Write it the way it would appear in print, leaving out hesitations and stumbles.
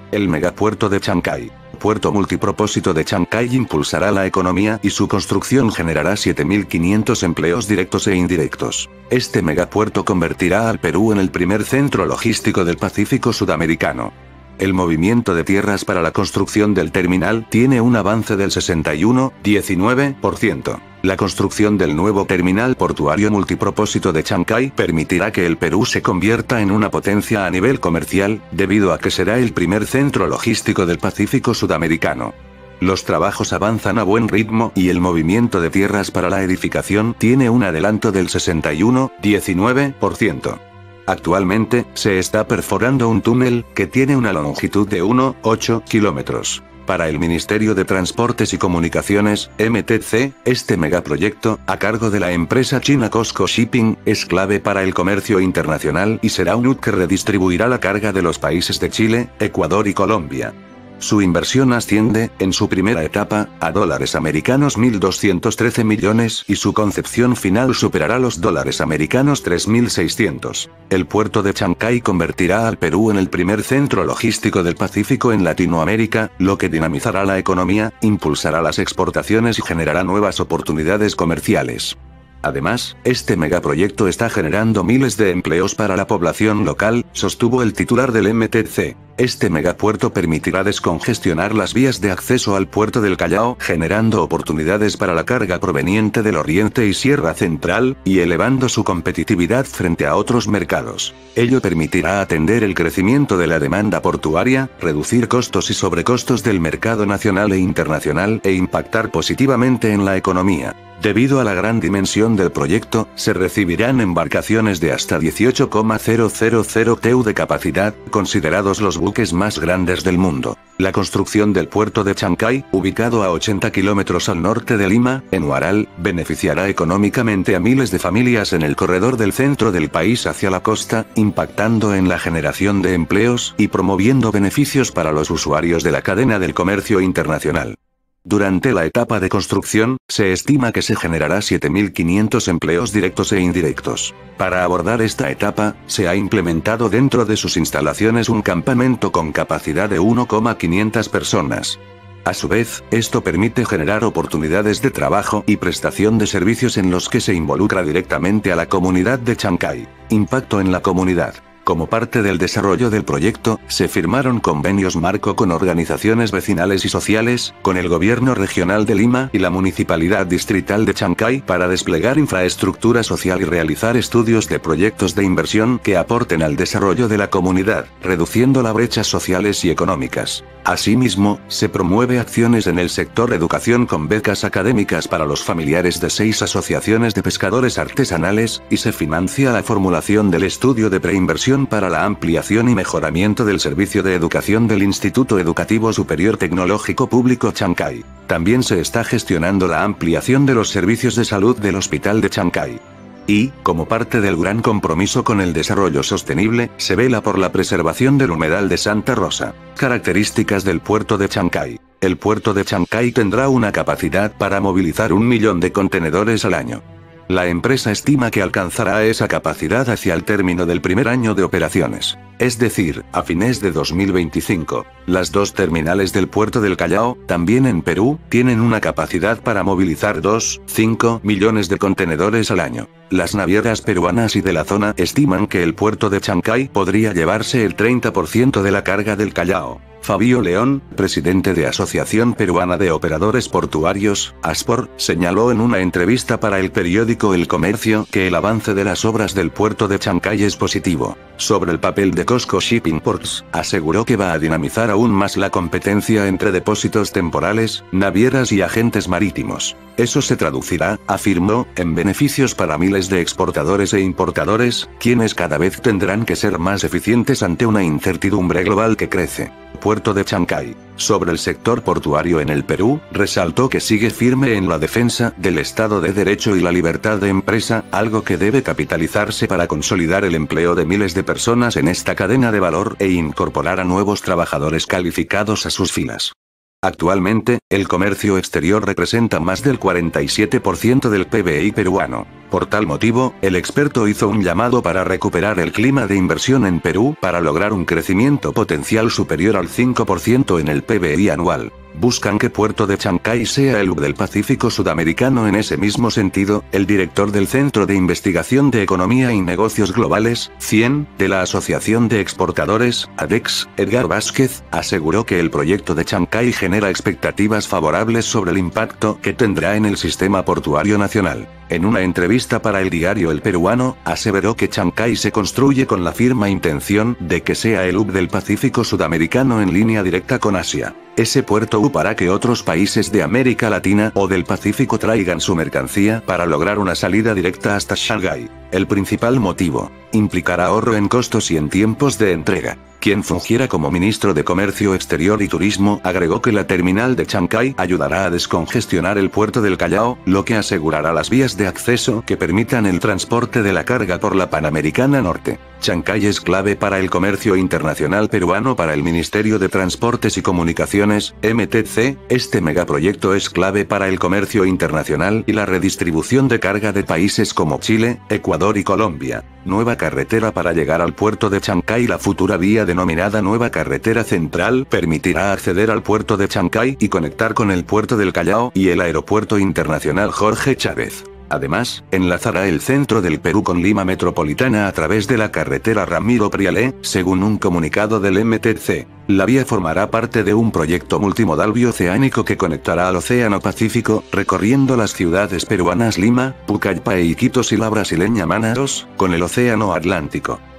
El megapuerto de Chancay. Puerto multipropósito de Chancay impulsará la economía y su construcción generará 7.500 empleos directos e indirectos. Este megapuerto convertirá al Perú en el primer centro logístico del Pacífico sudamericano. El movimiento de tierras para la construcción del terminal tiene un avance del 61,19%. La construcción del nuevo terminal portuario multipropósito de Chancay permitirá que el Perú se convierta en una potencia a nivel comercial, debido a que será el primer centro logístico del Pacífico sudamericano. Los trabajos avanzan a buen ritmo y el movimiento de tierras para la edificación tiene un adelanto del 61,19%. Actualmente, se está perforando un túnel, que tiene una longitud de 1,8 kilómetros. Para el Ministerio de Transportes y Comunicaciones, MTC, este megaproyecto, a cargo de la empresa china COSCO Shipping, es clave para el comercio internacional y será un hub que redistribuirá la carga de los países de Chile, Ecuador y Colombia. Su inversión asciende, en su primera etapa, a $americanos 1.213 millones y su concepción final superará los $americanos 3.600. El puerto de Chancay convertirá al Perú en el primer centro logístico del Pacífico en Latinoamérica, lo que dinamizará la economía, impulsará las exportaciones y generará nuevas oportunidades comerciales. Además, este megaproyecto está generando miles de empleos para la población local, sostuvo el titular del MTC. Este megapuerto permitirá descongestionar las vías de acceso al puerto del Callao, generando oportunidades para la carga proveniente del Oriente y Sierra Central, y elevando su competitividad frente a otros mercados. Ello permitirá atender el crecimiento de la demanda portuaria, reducir costos y sobrecostos del mercado nacional e internacional, e impactar positivamente en la economía. Debido a la gran dimensión del proyecto, se recibirán embarcaciones de hasta 18,000 TEU de capacidad, considerados los buques más grandes del mundo. La construcción del puerto de Chancay, ubicado a 80 kilómetros al norte de Lima, en Huaral, beneficiará económicamente a miles de familias en el corredor del centro del país hacia la costa, impactando en la generación de empleos y promoviendo beneficios para los usuarios de la cadena del comercio internacional. Durante la etapa de construcción, se estima que se generará 7.500 empleos directos e indirectos. Para abordar esta etapa, se ha implementado dentro de sus instalaciones un campamento con capacidad de 1,500 personas. A su vez, esto permite generar oportunidades de trabajo y prestación de servicios en los que se involucra directamente a la comunidad de Chancay. Impacto en la comunidad. Como parte del desarrollo del proyecto, se firmaron convenios marco con organizaciones vecinales y sociales, con el gobierno regional de Lima y la municipalidad distrital de Chancay para desplegar infraestructura social y realizar estudios de proyectos de inversión que aporten al desarrollo de la comunidad, reduciendo las brechas sociales y económicas. Asimismo, se promueve acciones en el sector educación con becas académicas para los familiares de 6 asociaciones de pescadores artesanales, y se financia la formulación del estudio de preinversión para la ampliación y mejoramiento del servicio de educación del Instituto Educativo Superior Tecnológico Público Chancay. También se está gestionando la ampliación de los servicios de salud del Hospital de Chancay. Y, como parte del gran compromiso con el desarrollo sostenible, se vela por la preservación del humedal de Santa Rosa. Características del puerto de Chancay. El puerto de Chancay tendrá una capacidad para movilizar 1 millón de contenedores al año. La empresa estima que alcanzará esa capacidad hacia el término del primer año de operaciones, es decir, a fines de 2025. Las 2 terminales del puerto del Callao, también en Perú, tienen una capacidad para movilizar 2,5 millones de contenedores al año. Las navieras peruanas y de la zona estiman que el puerto de Chancay podría llevarse el 30% de la carga del Callao. Fabio León, presidente de Asociación Peruana de Operadores Portuarios, ASPOR, señaló en una entrevista para el periódico El Comercio que el avance de las obras del puerto de Chancay es positivo. Sobre el papel de COSCO Shipping Ports, aseguró que va a dinamizar aún más la competencia entre depósitos temporales, navieras y agentes marítimos. Eso se traducirá, afirmó, en beneficios para miles de exportadores e importadores, quienes cada vez tendrán que ser más eficientes ante una incertidumbre global que crece. Puerto de Chancay. Sobre el sector portuario en el Perú, resaltó que sigue firme en la defensa del Estado de Derecho y la libertad de empresa, algo que debe capitalizarse para consolidar el empleo de miles de personas en esta cadena de valor e incorporar a nuevos trabajadores calificados a sus filas. Actualmente, el comercio exterior representa más del 47% del PBI peruano. Por tal motivo, el experto hizo un llamado para recuperar el clima de inversión en Perú para lograr un crecimiento potencial superior al 5% en el PBI anual. Buscan que Puerto de Chancay sea el hub del Pacífico sudamericano. En ese mismo sentido, el director del Centro de Investigación de Economía y Negocios Globales, CIEN, de la Asociación de Exportadores, ADEX, Edgar Vázquez, aseguró que el proyecto de Chancay genera expectativas favorables sobre el impacto que tendrá en el sistema portuario nacional. En una entrevista para el diario El Peruano, aseveró que Chancay se construye con la firme intención de que sea el hub del Pacífico sudamericano en línea directa con Asia. Ese puerto hub hará que otros países de América Latina o del Pacífico traigan su mercancía para lograr una salida directa hasta Shanghái. El principal motivo: implicará ahorro en costos y en tiempos de entrega. Quien fungiera como ministro de Comercio Exterior y Turismo agregó que la terminal de Chancay ayudará a descongestionar el puerto del Callao, lo que asegurará las vías de acceso que permitan el transporte de la carga por la Panamericana Norte. Chancay es clave para el comercio internacional peruano. Para el Ministerio de Transportes y Comunicaciones, MTC, este megaproyecto es clave para el comercio internacional y la redistribución de carga de países como Chile, Ecuador y Colombia. Nueva carretera para llegar al puerto de Chancay. La futura vía denominada Nueva Carretera Central permitirá acceder al puerto de Chancay y conectar con el puerto del Callao y el Aeropuerto Internacional Jorge Chávez. Además, enlazará el centro del Perú con Lima Metropolitana a través de la carretera Ramiro Prialé, según un comunicado del MTC. La vía formará parte de un proyecto multimodal bioceánico que conectará al Océano Pacífico, recorriendo las ciudades peruanas Lima, Pucallpa e Iquitos y la brasileña Manaus, con el Océano Atlántico.